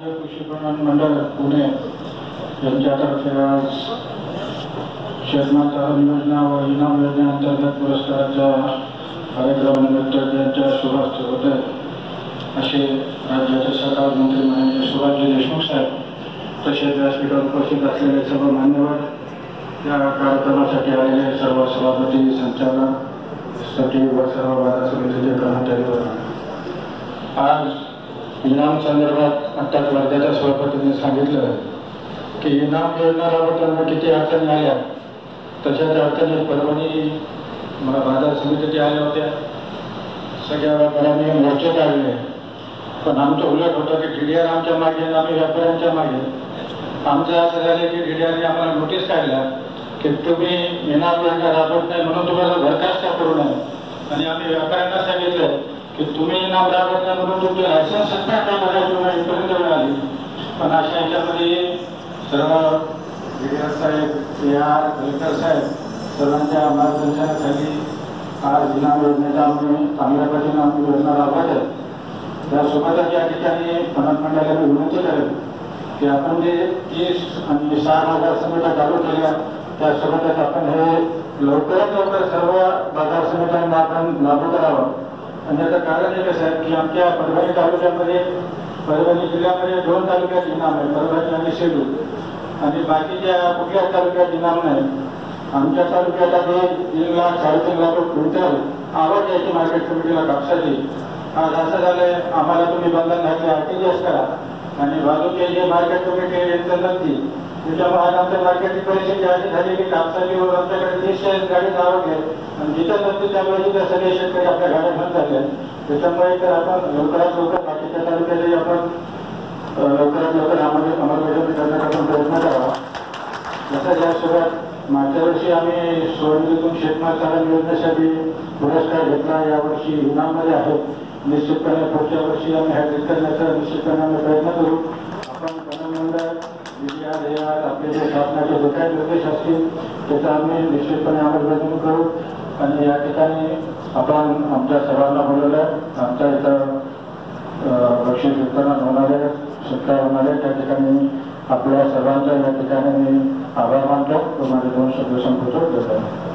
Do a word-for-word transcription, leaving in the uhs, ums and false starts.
राज्य कृषी पणन मंडळ पुणे यांच्यातर्फे आज शेतमाल योजना व इनाम योजनेअंतर्गत पुरस्काराच्या कार्यक्रमानिमित्त त्यांच्या शुभारंभ होत आहे असे राज्याचे सहकार मंत्री माननीय सुभाषजी देशमुख साहेब तसेच व्यासपीठावर उपस्थित असलेले सर्व मान्यवर, या कार्यक्रमासाठी आलेले सर्व सभापती, संचालक, सचिव व सर्व बाजार समितीचे कर्मचारी, आज इनाम संदर्भात आत्ताच वर्गाच्या सभापतींनी सांगितलं की इनाम योजना राबवताना किती अडचणी आल्या, तशाच अडचणी परभणी बाजार समितीचे आल्या होत्या. सगळ्या व्यापाऱ्यांनी मोर्चे काढले, पण आमचं उलट होतं की डी डी आर आमच्या मागे, आम्ही व्यापाऱ्यांच्या मागे. आमचं असं झालं की डी डी आरने आम्हाला नोटीस काढल्या की तुम्ही इनाम योजना राबवत नाही म्हणून तुम्हाला बरखास्त करू नये. आणि आम्ही व्यापाऱ्यांना सांगितलं की तुम्ही इनाम राबवत नाही म्हणून तुमचे लायसन्स सत्ता का बघायचं इथपर्यंत वेळ आली. पण अशा याच्यामध्ये सर्व डी डी आर साहेब, ए आर, कलेक्टर साहेब सर्वांच्या मार्गदर्शनाखाली आज इनाम योजनेचा आम्ही चांगल्या पद्धतीने आम्ही योजना राबवत आहे. त्यासोबतच या ठिकाणी पणन मंडळाला विनंती करेल की आपण जे तीस आणि सहा बाजार समित्या चालू केल्या त्यासोबतच आपण हे लवकरात लवकर सर्व बाजार समित्यांना आपण लागू करावं. आणि त्याचं कारण हे कसं आहे की आमच्या परभणी तालुक्यामध्ये, परभणी जिल्ह्यामध्ये दोन तालुक्यात इनाम आहे, परभणी आणि सेलू, आणि बाकीच्या कुठल्याच तालुक्यात इनाम नाही. आमच्या तालुक्यात आधी तीन लाख साडेतीन लाख क्विंटल आवक यायची मार्केट कमिटीला कापसाची. आज असं झालंय आम्हाला तुम्ही बंधन घातले आर टी जी एस करा आणि बाजूचे जे मार्केट कमिटी यांचं नसती. त्याच्यामुळे आज आमच्या मार्केटची परिस्थिती अशी झाली की कापसाची वर आमच्याकडे तीसशे गाडी आवक आहे आणि जिथं नसते त्यामुळे तिथं सगळे शेतकरी आपल्या गाड्या घेऊन झाले. त्याच्यामुळे तर आपण लवकरात लवकर बाकीच्या तालुक्यातही आपण लवकरात लवकर आम्हाला अंमलबजावणी करण्याचा आपण प्रयत्न करावा. जसं यासोबत मागच्या वर्षी आम्ही सोयाबीनतून शेतमाल चालन योजनेसाठी पुरस्कार घेतला, यावर्षी इनाममध्ये आहे. निश्चितपणे पुढच्या वर्षी आम्ही हॅट्रिक करण्याचा निश्चितपणे आम्ही प्रयत्न करू. आपण पणन मंडळ, D D R, A R, आपले जे शासनाचे जे काही निर्देश असतील त्याचा आम्ही निश्चितपणे अंमलबजावणी करू. आणि या ठिकाणी आपण आमच्या सर्वांना बोलवलं, आमच्या इथं बक्षीस वितरण होणार आहे, सत्कार होणार आहे, त्या ठिकाणी आपल्या सर्वांचा या ठिकाणी मी आभार मानतो. माझे दोन शब्द संपूर्ण देतो.